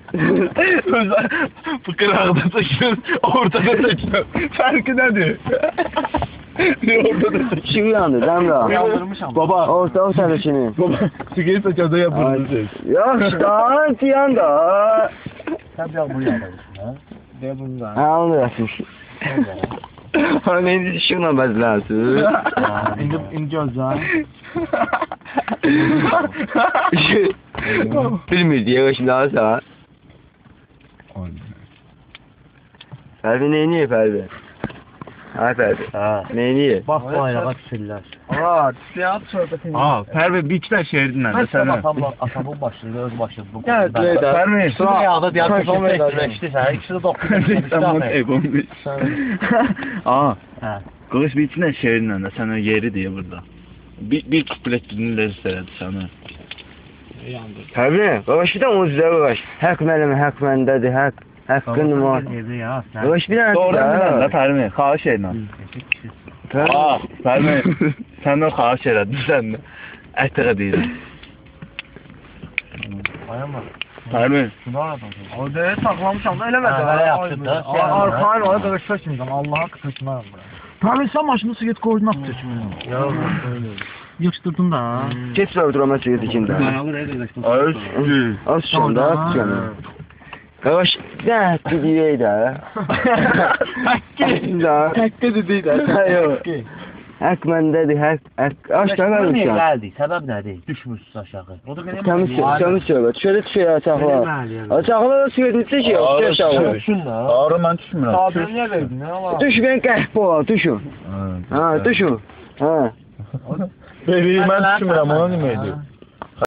Bu kırağda taşıyorsun, ortada taşıyorsun. Farkı nedir? Ortada taşıyorsun. Işığı yandı, Demra. Yandırmışam. Baba. Orta sərəşini. Baba, sigara saçada yapırdın. Yaxşı da, tiyan da. Sen biraz bunu yandırmışsın ha. Ve bunu da. Ha, onu yapmış. Hani indi ışıqla bəzlərsin. İndi gözler. Bilmir deyə başlarsa. Fərbi neyini Fərbi? Ha Fərbi. Ha. Neyini? Bak bayrağa tüsürlər. Aa, siyah söhbətin. Aa, Pərvi bir iki tane şehirden Mən de sənə sana. atamın başlığı, öz başlığı bu. Gəl, Ben- Pərvi. Sonra yağda deyər ki, Sonra ekstrəkdi sən. İkisi də 9 Sen bunu egonmuş. Aa, Hə. Kılıç bir iki tane şehirden de sana yeri diye burada. Bir kuplet dinleri söyledi sana. Fərbi, qavaşıdan o üzrə qavaş. Haqq mənimə, haqq məndədir, haqq. Haqqın var. Ya, sən. Qavaş bir dənə. Doğrudan bir tane de Pərvi. Xahiş edin. Aa, Pərvi. Sen de xahiş edin. Sen de. Ətəqə deyirəm. Ayama. Pərvi. Şunu aradım. O da saxlamışam da eləmədi. Ha, belə yapdın da. Arxayın ola da köçməyəcəm. Allah'a köçmərəm bura. Tabii sen maşını git koordinat seçməyəm. Ya, öyle. Yığışdırdın da. Keç və durama çəyir içində. Öz. Az sonra, az sonra. Qavaş, bir dənə haqqı deyək də. Hakkı dedi de. Yox. Haqq məndədir, haqq. Aşağı Niyə qalmışam. gəldi? Səbəb nədir? Düşmüşsünüz aşağı. O da benim. Təmiz söhbət. Düşədə düşəyə açaqlar. Açaqlar da söyledinizsə ki, Ağrı aşağı. Düşün da. Ağrı mən düşmürəm. Abi niye verdin? Ne var? Düş ben qəhvə ola, düşün. Ha, düşün. Ha. Vereyim mən düşmürəm, ona nə edir?